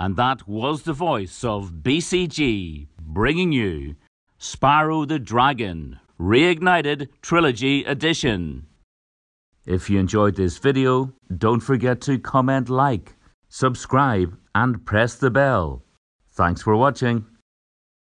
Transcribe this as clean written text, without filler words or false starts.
And that was the voice of BCG bringing you Spyro the Dragon Reignited Trilogy Edition. If you enjoyed this video, don't forget to comment, like, subscribe and press the bell. Thanks for watching.